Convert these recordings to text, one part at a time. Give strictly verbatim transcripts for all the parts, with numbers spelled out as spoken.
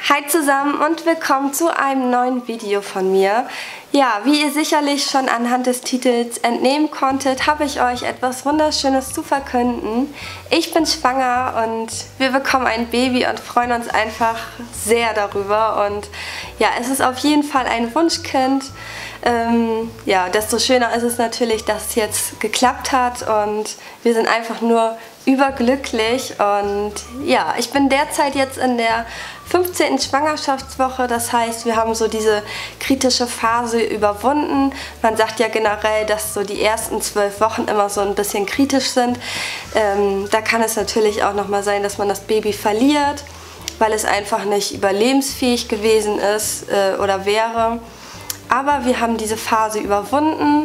Hi zusammen und willkommen zu einem neuen Video von mir. Ja, wie ihr sicherlich schon anhand des Titels entnehmen konntet, habe ich euch etwas Wunderschönes zu verkünden. Ich bin schwanger und wir bekommen ein Baby und freuen uns einfach sehr darüber. Und ja, es ist auf jeden Fall ein Wunschkind. Ähm, ja, desto schöner ist es natürlich, dass es jetzt geklappt hat und wir sind einfach nur überglücklich. Und ja, ich bin derzeit jetzt in der fünfzehnten Schwangerschaftswoche, das heißt, wir haben so diese kritische Phase überwunden. Man sagt ja generell, dass so die ersten zwölf Wochen immer so ein bisschen kritisch sind. Ähm, da kann es natürlich auch nochmal sein, dass man das Baby verliert, weil es einfach nicht überlebensfähig gewesen ist äh, oder wäre. Aber wir haben diese Phase überwunden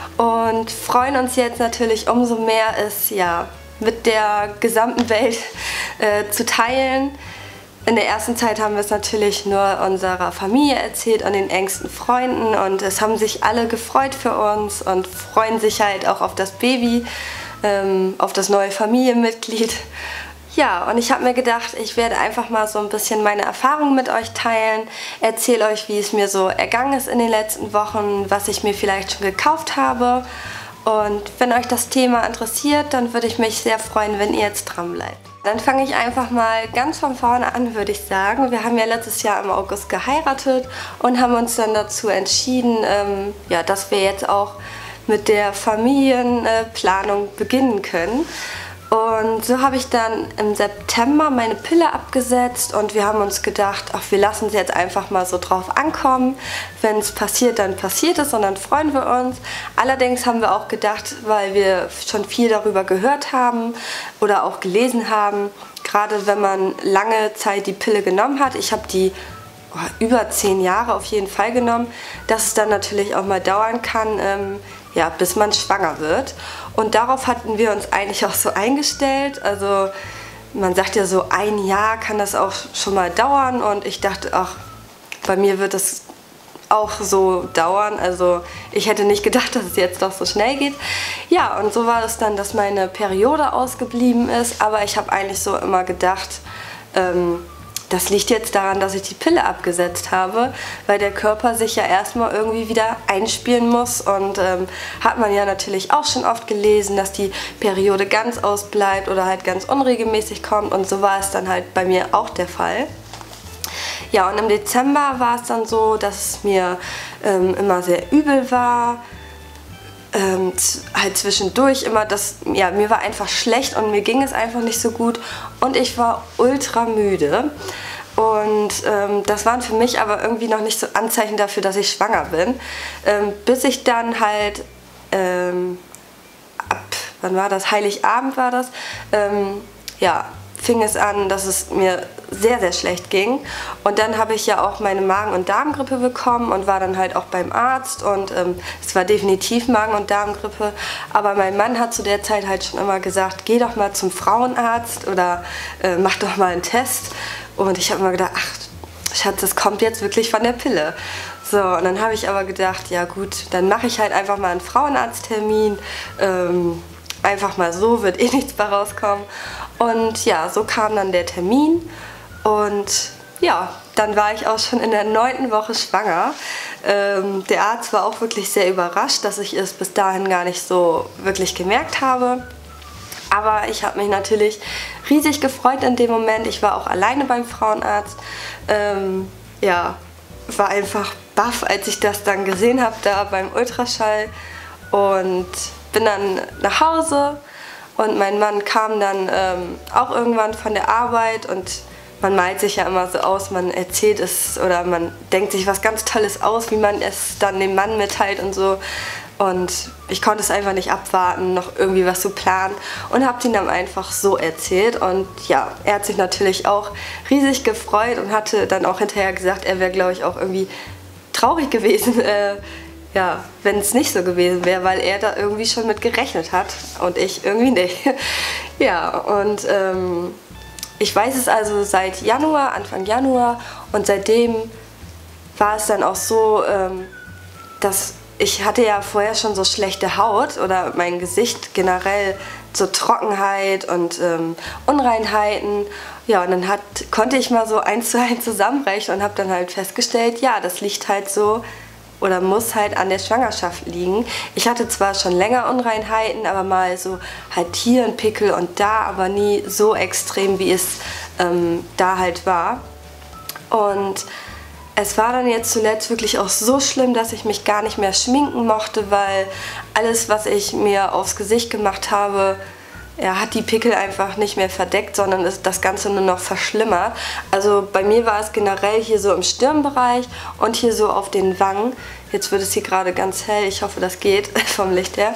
und freuen uns jetzt natürlich umso mehr, es ja mit der gesamten Welt äh, zu teilen. In der ersten Zeit haben wir es natürlich nur unserer Familie erzählt und den engsten Freunden und es haben sich alle gefreut für uns und freuen sich halt auch auf das Baby, ähm, auf das neue Familienmitglied. Ja, und ich habe mir gedacht, ich werde einfach mal so ein bisschen meine Erfahrungen mit euch teilen, erzähle euch, wie es mir so ergangen ist in den letzten Wochen, was ich mir vielleicht schon gekauft habe. Und wenn euch das Thema interessiert, dann würde ich mich sehr freuen, wenn ihr jetzt dran bleibt. Dann fange ich einfach mal ganz von vorne an, würde ich sagen. Wir haben ja letztes Jahr im August geheiratet und haben uns dann dazu entschieden, ähm, ja, dass wir jetzt auch mit der Familienplanung beginnen können. Und so habe ich dann im September meine Pille abgesetzt und wir haben uns gedacht, ach, wir lassen es jetzt einfach mal so drauf ankommen. Wenn es passiert, dann passiert es und dann freuen wir uns. Allerdings haben wir auch gedacht, weil wir schon viel darüber gehört haben oder auch gelesen haben, gerade wenn man lange Zeit die Pille genommen hat, ich habe die oh, über zehn Jahre auf jeden Fall genommen, dass es dann natürlich auch mal dauern kann, ähm, ja, bis man schwanger wird. Und darauf hatten wir uns eigentlich auch so eingestellt. Also man sagt ja so, ein Jahr kann das auch schon mal dauern. Und ich dachte, ach, bei mir wird es auch so dauern. Also ich hätte nicht gedacht, dass es jetzt doch so schnell geht. Ja, und so war es dann, dass meine Periode ausgeblieben ist. Aber ich habe eigentlich so immer gedacht, ähm, das liegt jetzt daran, dass ich die Pille abgesetzt habe, weil der Körper sich ja erstmal irgendwie wieder einspielen muss. Und ähm, hat man ja natürlich auch schon oft gelesen, dass die Periode ganz ausbleibt oder halt ganz unregelmäßig kommt. Und so war es dann halt bei mir auch der Fall. Ja, und im Dezember war es dann so, dass es mir ähm, immer sehr übel war. Ähm, halt zwischendurch immer, das, ja, mir war einfach schlecht und mir ging es einfach nicht so gut und ich war ultra müde und ähm, das waren für mich aber irgendwie noch nicht so Anzeichen dafür, dass ich schwanger bin, ähm, bis ich dann halt ähm, ab, wann war das, Heiligabend war das, ähm, ja, fing es an, dass es mir sehr, sehr schlecht ging. Und dann habe ich ja auch meine Magen- und Darmgrippe bekommen und war dann halt auch beim Arzt. Und ähm, es war definitiv Magen- und Darmgrippe. Aber mein Mann hat zu der Zeit halt schon immer gesagt, geh doch mal zum Frauenarzt oder äh, mach doch mal einen Test. Und ich habe immer gedacht, ach Schatz, das kommt jetzt wirklich von der Pille. So, und dann habe ich aber gedacht, ja gut, dann mache ich halt einfach mal einen Frauenarzttermin. Ähm, einfach mal so, wird eh nichts bei rauskommen. Und ja, so kam dann der Termin und ja, dann war ich auch schon in der neunten Woche schwanger. Ähm, der Arzt war auch wirklich sehr überrascht, dass ich es bis dahin gar nicht so wirklich gemerkt habe. Aber ich habe mich natürlich riesig gefreut in dem Moment. Ich war auch alleine beim Frauenarzt. Ähm, ja, war einfach baff, als ich das dann gesehen habe da beim Ultraschall und bin dann nach Hause. Und mein Mann kam dann ähm, auch irgendwann von der Arbeit und man malt sich ja immer so aus, man erzählt es oder man denkt sich was ganz Tolles aus, wie man es dann dem Mann mitteilt und so. Und ich konnte es einfach nicht abwarten, noch irgendwie was zu planen und habe ihn dann einfach so erzählt. Und ja, er hat sich natürlich auch riesig gefreut und hatte dann auch hinterher gesagt, er wäre, glaube ich, auch irgendwie traurig gewesen, äh, ja, wenn es nicht so gewesen wäre, weil er da irgendwie schon mit gerechnet hat und ich irgendwie nicht. Ja, und ähm, ich weiß es also seit Januar, Anfang Januar und seitdem war es dann auch so, ähm, dass ich hatte ja vorher schon so schlechte Haut oder mein Gesicht generell so Trockenheit und ähm, Unreinheiten. Ja, und dann hat, konnte ich mal so eins zu eins zusammenrechnen und habe dann halt festgestellt, ja, das liegt halt so oder muss halt an der Schwangerschaft liegen. Ich hatte zwar schon länger Unreinheiten, aber mal so halt hier ein Pickel und da, aber nie so extrem, wie es ähm, da halt war. Und es war dann jetzt zuletzt wirklich auch so schlimm, dass ich mich gar nicht mehr schminken mochte, weil alles, was ich mir aufs Gesicht gemacht habe, ja, hat die Pickel einfach nicht mehr verdeckt, sondern ist das Ganze nur noch verschlimmert. Also bei mir war es generell hier so im Stirnbereich und hier so auf den Wangen. Jetzt wird es hier gerade ganz hell, ich hoffe, das geht vom Licht her.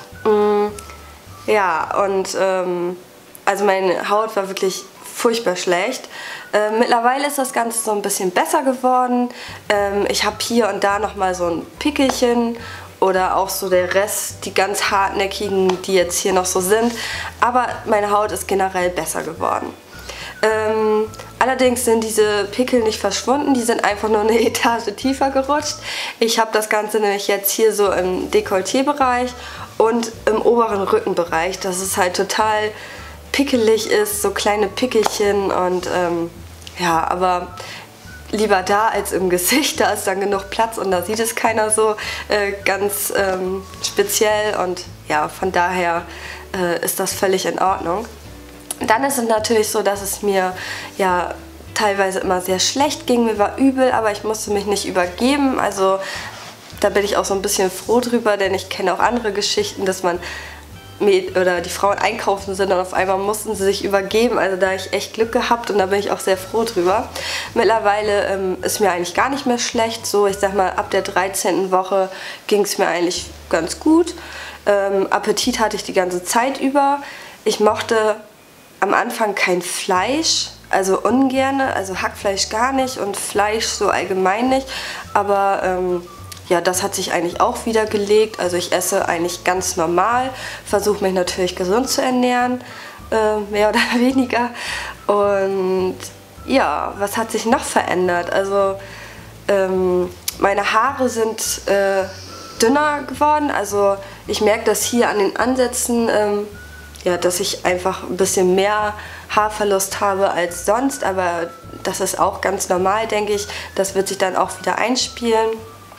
Ja, und ähm, also meine Haut war wirklich furchtbar schlecht. Äh, mittlerweile ist das Ganze so ein bisschen besser geworden. Ähm, ich habe hier und da nochmal so ein Pickelchen oder auch so der Rest, die ganz hartnäckigen, die jetzt hier noch so sind. Aber meine Haut ist generell besser geworden. Ähm, allerdings sind diese Pickel nicht verschwunden, die sind einfach nur eine Etage tiefer gerutscht. Ich habe das Ganze nämlich jetzt hier so im Dekolleté-Bereich und im oberen Rückenbereich, dass es halt total pickelig ist, so kleine Pickelchen und ähm, ja, aber lieber da als im Gesicht, da ist dann genug Platz und da sieht es keiner so äh, ganz ähm, speziell und ja, von daher äh, ist das völlig in Ordnung. Dann ist es natürlich so, dass es mir ja teilweise immer sehr schlecht ging, mir war übel, aber ich musste mich nicht übergeben, also da bin ich auch so ein bisschen froh drüber, denn ich kenne auch andere Geschichten, dass man oder die Frauen einkaufen sind und auf einmal mussten sie sich übergeben, also da habe ich echt Glück gehabt und da bin ich auch sehr froh drüber. Mittlerweile ähm, ist mir eigentlich gar nicht mehr schlecht, so ich sag mal ab der dreizehnten Woche ging es mir eigentlich ganz gut. Ähm, Appetit hatte ich die ganze Zeit über. Ich mochte am Anfang kein Fleisch, also ungerne, also Hackfleisch gar nicht und Fleisch so allgemein nicht, aber ähm, ja, das hat sich eigentlich auch wieder gelegt. Also ich esse eigentlich ganz normal, versuche mich natürlich gesund zu ernähren, äh, mehr oder weniger. Und ja, was hat sich noch verändert? Also ähm, meine Haare sind äh, dünner geworden. Also ich merke das hier an den Ansätzen, ähm, ja, dass ich einfach ein bisschen mehr Haarverlust habe als sonst. Aber das ist auch ganz normal, denke ich. Das wird sich dann auch wieder einspielen.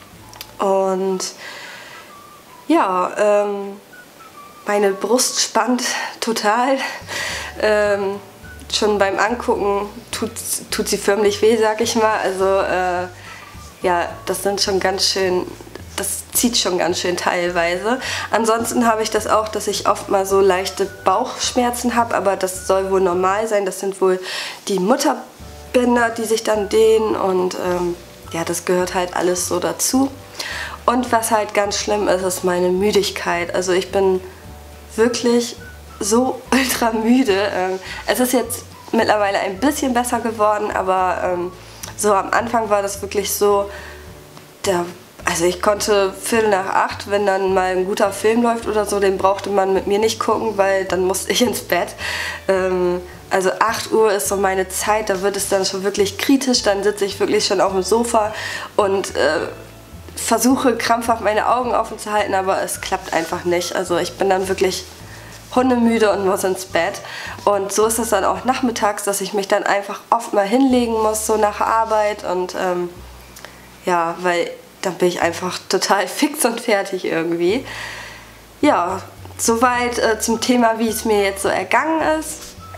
Und ja, ähm, meine Brust spannt total. Ähm, schon beim Angucken tut, tut sie förmlich weh, sag ich mal. Also äh, ja, das sind schon ganz schön, das zieht schon ganz schön teilweise. Ansonsten habe ich das auch, dass ich oft mal so leichte Bauchschmerzen habe, aber das soll wohl normal sein. Das sind wohl die Mutterbänder, die sich dann dehnen und ähm, ja, das gehört halt alles so dazu. Und was halt ganz schlimm ist, ist meine Müdigkeit. Also ich bin wirklich so ultra müde. Es ist jetzt mittlerweile ein bisschen besser geworden, aber so am Anfang war das wirklich so, der, also ich konnte Viertel nach acht, wenn dann mal ein guter Film läuft oder so, den brauchte man mit mir nicht gucken, weil dann musste ich ins Bett. Also acht Uhr ist so meine Zeit, da wird es dann schon wirklich kritisch, dann sitze ich wirklich schon auf dem Sofa und äh, versuche krampfhaft meine Augen offen zu halten, aber es klappt einfach nicht. Also ich bin dann wirklich hundemüde und muss ins Bett. Und so ist es dann auch nachmittags, dass ich mich dann einfach oft mal hinlegen muss, so nach Arbeit. Und ähm, ja, weil dann bin ich einfach total fix und fertig irgendwie. Ja, soweit äh, zum Thema, wie es mir jetzt so ergangen ist.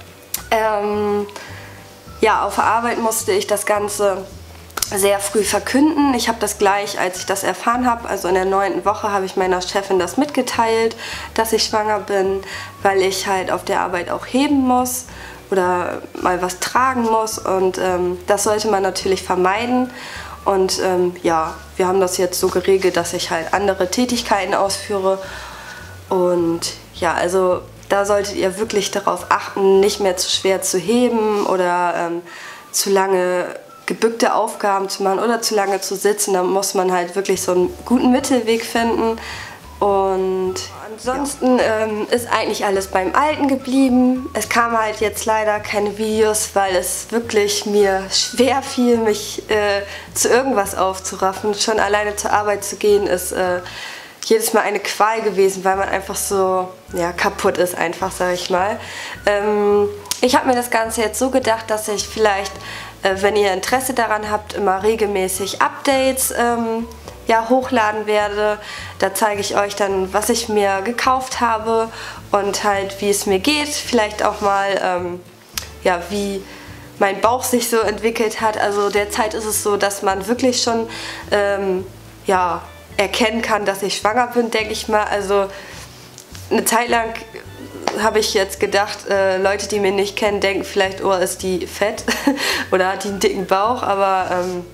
Ähm, ja, auf der Arbeit musste ich das Ganze sehr früh verkünden. Ich habe das gleich, als ich das erfahren habe, also in der neunten Woche, habe ich meiner Chefin das mitgeteilt, dass ich schwanger bin, weil ich halt auf der Arbeit auch heben muss oder mal was tragen muss und ähm, das sollte man natürlich vermeiden. Und ähm, ja, wir haben das jetzt so geregelt, dass ich halt andere Tätigkeiten ausführe und ja, also da solltet ihr wirklich darauf achten, nicht mehr zu schwer zu heben oder ähm, zu lange gebückte Aufgaben zu machen oder zu lange zu sitzen. Da muss man halt wirklich so einen guten Mittelweg finden. Und ansonsten ähm, ist eigentlich alles beim Alten geblieben. Es kamen halt jetzt leider keine Videos, weil es wirklich mir schwer fiel, mich äh, zu irgendwas aufzuraffen. Schon alleine zur Arbeit zu gehen ist äh, jedes Mal eine Qual gewesen, weil man einfach so ja, kaputt ist, einfach, sag ich mal. Ähm, ich habe mir das Ganze jetzt so gedacht, dass ich vielleicht, äh, wenn ihr Interesse daran habt, immer regelmäßig Updates ähm, ja, hochladen werde. Da zeige ich euch dann, was ich mir gekauft habe und halt, wie es mir geht. Vielleicht auch mal, ähm, ja, wie mein Bauch sich so entwickelt hat. Also derzeit ist es so, dass man wirklich schon ähm, ja, erkennen kann, dass ich schwanger bin, denke ich mal. Also eine Zeit lang habe ich jetzt gedacht, äh, Leute, die mich nicht kennen, denken vielleicht, oh, ist die fett oder hat die einen dicken Bauch, aber ähm,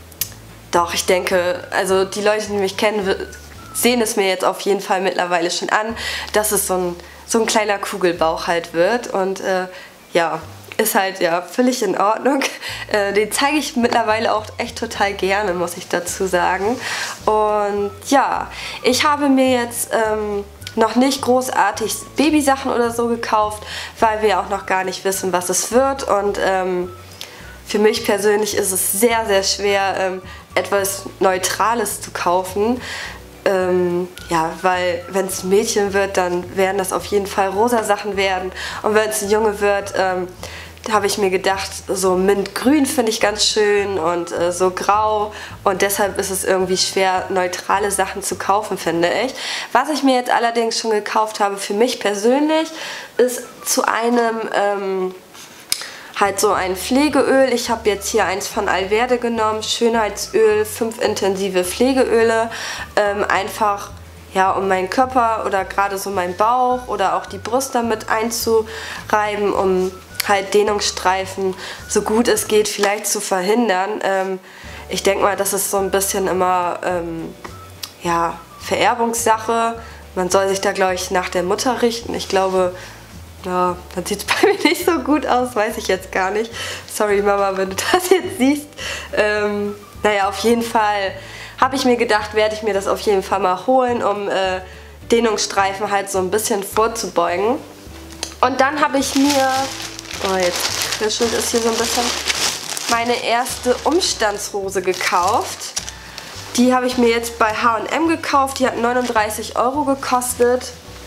doch, ich denke, also die Leute, die mich kennen, sehen es mir jetzt auf jeden Fall mittlerweile schon an, dass es so ein, so ein kleiner Kugelbauch halt wird und äh, ja, ist halt ja völlig in Ordnung. Äh, den zeige ich mittlerweile auch echt total gerne, muss ich dazu sagen. Und ja, ich habe mir jetzt ähm, noch nicht großartig Babysachen oder so gekauft, weil wir auch noch gar nicht wissen, was es wird. Und ähm, für mich persönlich ist es sehr, sehr schwer, ähm, etwas Neutrales zu kaufen. Ähm, ja, weil wenn es ein Mädchen wird, dann werden das auf jeden Fall rosa Sachen werden. Und wenn es ein Junge wird, ähm, da habe ich mir gedacht, so Mintgrün finde ich ganz schön und äh, so grau. Und deshalb ist es irgendwie schwer, neutrale Sachen zu kaufen, finde ich. Was ich mir jetzt allerdings schon gekauft habe für mich persönlich, ist zu einem ähm, halt so ein Pflegeöl. Ich habe jetzt hier eins von Alverde genommen, Schönheitsöl, fünf intensive Pflegeöle, ähm, einfach ja, um meinen Körper oder gerade so meinen Bauch oder auch die Brust damit einzureiben, um halt Dehnungsstreifen so gut es geht vielleicht zu verhindern. Ähm, ich denke mal, das ist so ein bisschen immer ähm, ja, Vererbungssache. Man soll sich da, glaube ich, nach der Mutter richten. Ich glaube, ja, dann sieht es bei mir nicht so gut aus, weiß ich jetzt gar nicht. Sorry Mama, wenn du das jetzt siehst. Ähm, naja, auf jeden Fall habe ich mir gedacht, werde ich mir das auf jeden Fall mal holen, um äh, Dehnungsstreifen halt so ein bisschen vorzubeugen. Und dann habe ich mir, oh jetzt krischelt es hier so ein bisschen, meine erste Umstandshose gekauft. Die habe ich mir jetzt bei H und M gekauft, die hat neununddreißig Euro gekostet.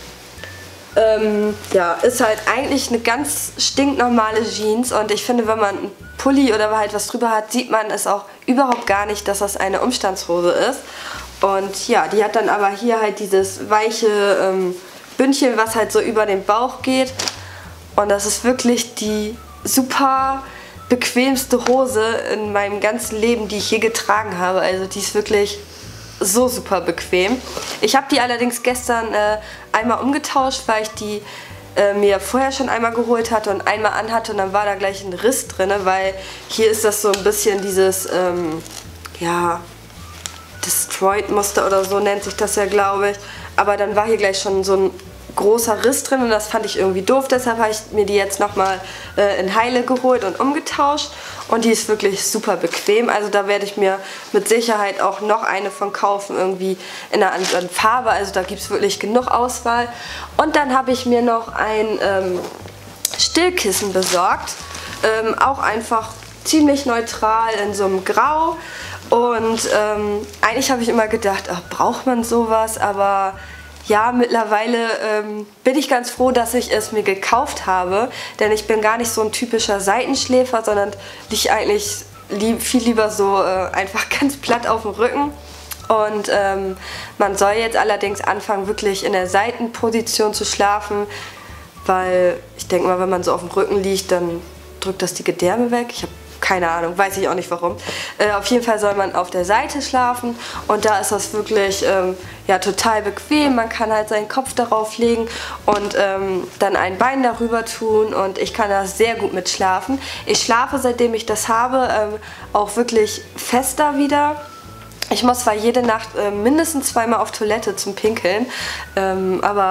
Ähm, ja, ist halt eigentlich eine ganz stinknormale Jeans und ich finde, wenn man einen Pulli oder halt was drüber hat, sieht man es auch überhaupt gar nicht, dass das eine Umstandshose ist. Und ja, die hat dann aber hier halt dieses weiche ähm, Bündchen, was halt so über den Bauch geht. Und das ist wirklich die super bequemste Hose in meinem ganzen Leben, die ich je getragen habe. Also die ist wirklich so super bequem. Ich habe die allerdings gestern äh, einmal umgetauscht, weil ich die äh, mir vorher schon einmal geholt hatte und einmal anhatte und dann war da gleich ein Riss drin, weil hier ist das so ein bisschen dieses, ähm, ja, Destroyed-Muster oder so nennt sich das ja, glaube ich. Aber dann war hier gleich schon so ein großer Riss drin und das fand ich irgendwie doof, deshalb habe ich mir die jetzt nochmal äh, in Heile geholt und umgetauscht und die ist wirklich super bequem, also da werde ich mir mit Sicherheit auch noch eine von kaufen, irgendwie in einer anderen Farbe, also da gibt es wirklich genug Auswahl. Und dann habe ich mir noch ein ähm, Stillkissen besorgt, ähm, auch einfach ziemlich neutral in so einem Grau und ähm, eigentlich habe ich immer gedacht, ach, braucht man sowas, aber ja, mittlerweile ähm, bin ich ganz froh, dass ich es mir gekauft habe, denn ich bin gar nicht so ein typischer Seitenschläfer, sondern liege eigentlich lieb, viel lieber so äh, einfach ganz platt auf dem Rücken. Und ähm, man soll jetzt allerdings anfangen, wirklich in der Seitenposition zu schlafen, weil ich denke mal, wenn man so auf dem Rücken liegt, dann drückt das die Gedärme weg. Ich habe keine Ahnung, weiß ich auch nicht warum. Äh, auf jeden Fall soll man auf der Seite schlafen und da ist das wirklich ähm, ja, total bequem. Man kann halt seinen Kopf darauf legen und ähm, dann ein Bein darüber tun und ich kann da sehr gut mit schlafen. Ich schlafe, seitdem ich das habe, ähm, auch wirklich fester wieder. Ich muss zwar jede Nacht äh, mindestens zweimal auf Toilette zum Pinkeln, ähm, aber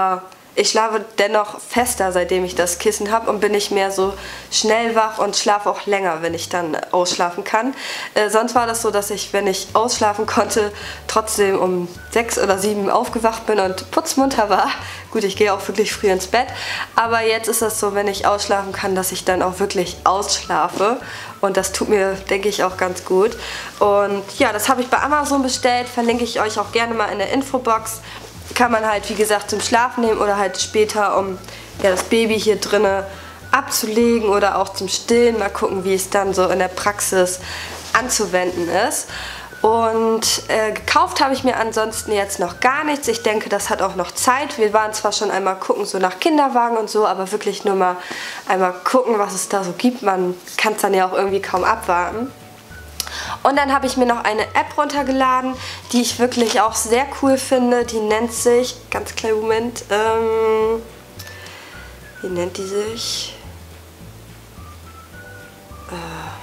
ich schlafe dennoch fester, seitdem ich das Kissen habe und bin nicht mehr so schnell wach und schlafe auch länger, wenn ich dann ausschlafen kann. Äh, sonst war das so, dass ich, wenn ich ausschlafen konnte, trotzdem um sechs oder sieben aufgewacht bin und putzmunter war. Gut, ich gehe auch wirklich früh ins Bett, aber jetzt ist das so, wenn ich ausschlafen kann, dass ich dann auch wirklich ausschlafe und das tut mir, denke ich, auch ganz gut. Und ja, das habe ich bei Amazon bestellt, verlinke ich euch auch gerne mal in der Infobox. Kann man halt, wie gesagt, zum Schlafen nehmen oder halt später, um ja, das Baby hier drinnen abzulegen oder auch zum Stillen. Mal gucken, wie es dann so in der Praxis anzuwenden ist. Und äh, gekauft habe ich mir ansonsten jetzt noch gar nichts. Ich denke, das hat auch noch Zeit. Wir waren zwar schon einmal gucken, so nach Kinderwagen und so, aber wirklich nur mal einmal gucken, was es da so gibt. Man kann es dann ja auch irgendwie kaum abwarten. Und dann habe ich mir noch eine App runtergeladen, die ich wirklich auch sehr cool finde. Die nennt sich, ganz kleinen Moment, ähm, wie nennt die sich? Äh,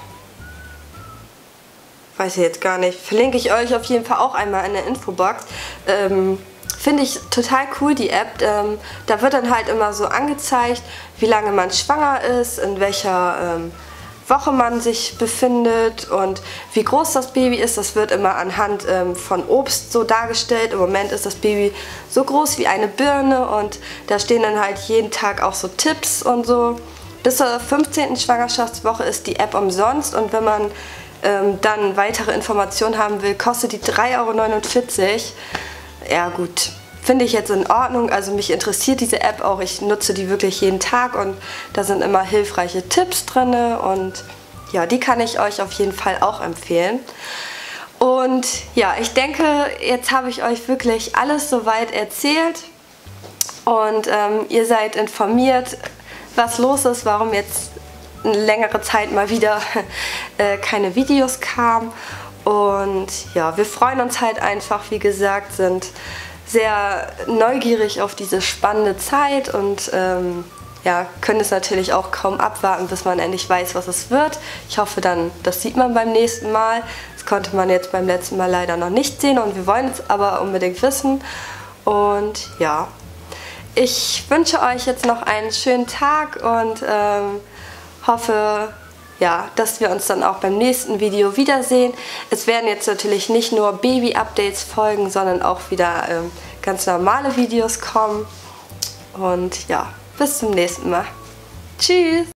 weiß ich jetzt gar nicht. Verlinke ich euch auf jeden Fall auch einmal in der Infobox. Ähm, Finde ich total cool, die App. Ähm, da wird dann halt immer so angezeigt, wie lange man schwanger ist, in welcher ähm, Woche man sich befindet und wie groß das Baby ist. Das wird immer anhand ähm, von Obst so dargestellt. Im Moment ist das Baby so groß wie eine Birne und da stehen dann halt jeden Tag auch so Tipps und so. Bis zur fünfzehnten Schwangerschaftswoche ist die App umsonst und wenn man ähm, dann weitere Informationen haben will, kostet die drei Euro neunundvierzig. Ja gut. Finde ich jetzt in Ordnung, also mich interessiert diese App auch, ich nutze die wirklich jeden Tag und da sind immer hilfreiche Tipps drin und ja, die kann ich euch auf jeden Fall auch empfehlen. Und ja, ich denke, jetzt habe ich euch wirklich alles soweit erzählt und ähm, ihr seid informiert, was los ist, warum jetzt eine längere Zeit mal wieder äh, keine Videos kamen und ja, wir freuen uns halt einfach, wie gesagt, sind sehr neugierig auf diese spannende Zeit und ähm, ja, können es natürlich auch kaum abwarten, bis man endlich weiß, was es wird. Ich hoffe dann, das sieht man beim nächsten Mal. Das konnte man jetzt beim letzten Mal leider noch nicht sehen und wir wollen es aber unbedingt wissen. Und ja, ich wünsche euch jetzt noch einen schönen Tag und ähm, hoffe, ja, dass wir uns dann auch beim nächsten Video wiedersehen. Es werden jetzt natürlich nicht nur Baby-Updates folgen, sondern auch wieder ähm, ganz normale Videos kommen. Und ja, bis zum nächsten Mal. Tschüss!